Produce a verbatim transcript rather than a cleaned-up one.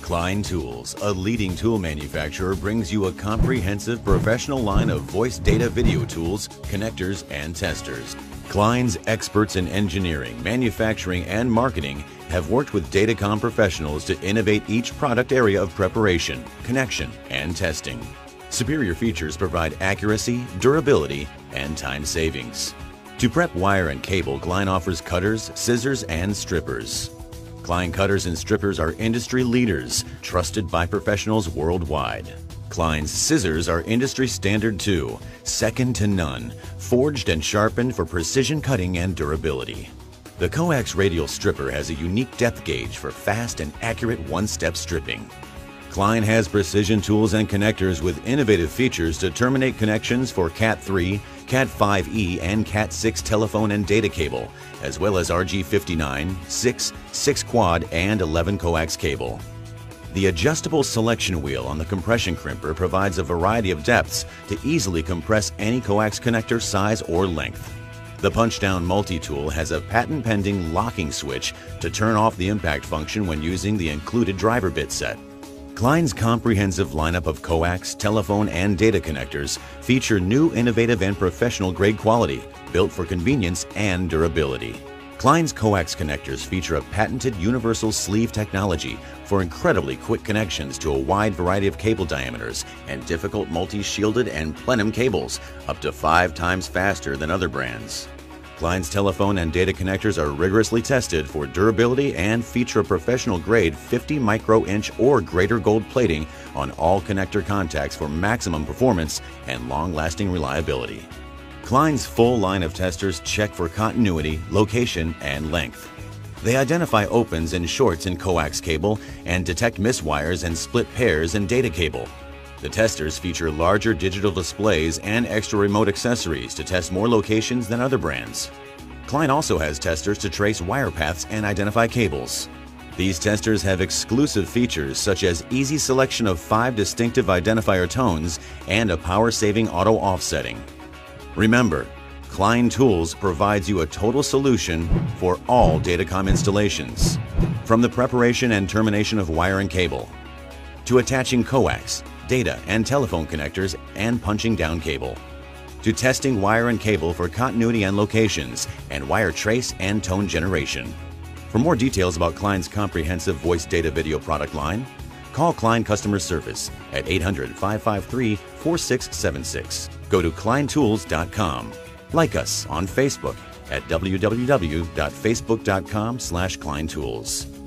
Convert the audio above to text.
Klein Tools, a leading tool manufacturer, brings you a comprehensive professional line of voice data video tools, connectors, and testers. Klein's experts in engineering, manufacturing, and marketing have worked with Datacom professionals to innovate each product area of preparation, connection, and testing. Superior features provide accuracy, durability, and time savings. To prep wire and cable, Klein offers cutters, scissors, and strippers. Klein cutters and strippers are industry leaders, trusted by professionals worldwide. Klein's scissors are industry standard too, second to none, forged and sharpened for precision cutting and durability. The coax radial stripper has a unique depth gauge for fast and accurate one-step stripping. Klein has precision tools and connectors with innovative features to terminate connections for cat three, cat five E, and cat six telephone and data cable, as well as R G fifty-nine, six, six quad, and eleven coax cable. The adjustable selection wheel on the compression crimper provides a variety of depths to easily compress any coax connector size or length. The punch-down multi-tool has a patent-pending locking switch to turn off the impact function when using the included driver bit set. Klein's comprehensive lineup of coax, telephone, and data connectors feature new, innovative, and professional-grade quality, built for convenience and durability. Klein's coax connectors feature a patented universal sleeve technology for incredibly quick connections to a wide variety of cable diameters and difficult multi-shielded and plenum cables, up to five times faster than other brands. Klein's telephone and data connectors are rigorously tested for durability and feature a professional-grade fifty micro-inch or greater gold plating on all connector contacts for maximum performance and long-lasting reliability. Klein's full line of testers check for continuity, location, and length. They identify opens and shorts in coax cable and detect miswires and split pairs in data cable. The testers feature larger digital displays and extra remote accessories to test more locations than other brands. Klein also has testers to trace wire paths and identify cables. These testers have exclusive features such as easy selection of five distinctive identifier tones and a power-saving auto offsetting. Remember, Klein Tools provides you a total solution for all Datacom installations, from the preparation and termination of wire and cable, to attaching coax, data, and telephone connectors and punching down cable, to testing wire and cable for continuity and locations, and wire trace and tone generation. For more details about Klein's comprehensive voice data video product line, call Klein Customer Service at eight hundred, five five three, four six seven six. Go to klein tools dot com. Like us on Facebook at w w w dot facebook dot com slash klein tools.